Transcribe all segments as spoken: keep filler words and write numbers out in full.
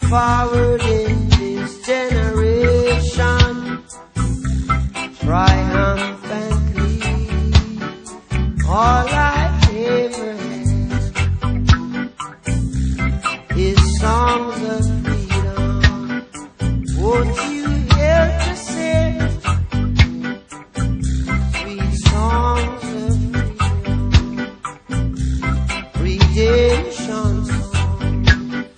forward in this generation, triumphantly, all I ever had is songs of freedom. Won't you help to sing sweet songs of freedom, redemption songs?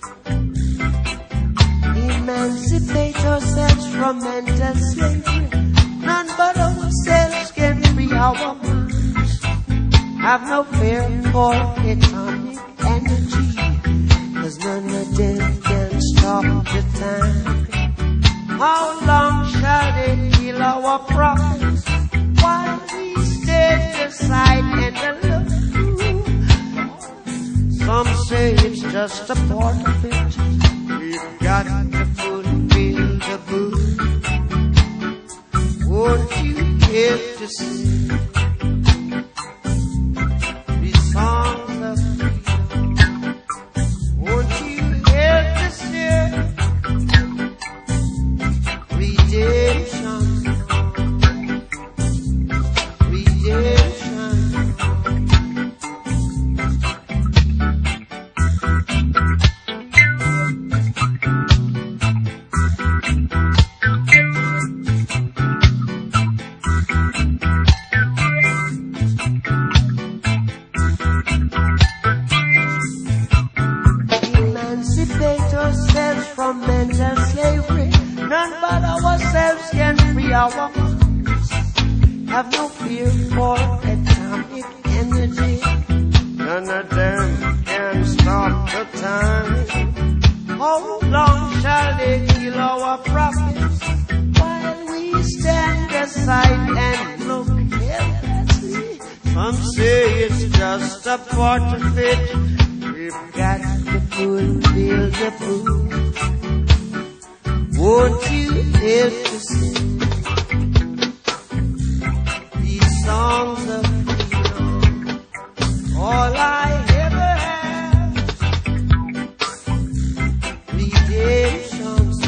Emancipate ourselves from mental slavery. None but ourselves can free our minds. Have no fear for atomic energy, 'cause none of them can stop the time. How long shall they kill our prophets while we stand aside and look? Some say it's just a part of it. We've got to fulfill the book. Won't you help to sing these songs of freedom? Won't you help to sing redemption, redemption? Emancipate ourselves from mental slavery. None but ourselves can free our minds. Have no fear for atomic energy. None of them can stop the time. How long shall they kill our prophets while we stand aside and look carelessly? Some say it's just a part of it. We've got to fulfill the book. Won't you help to sing these songs of freedom? All I ever have, redemption songs.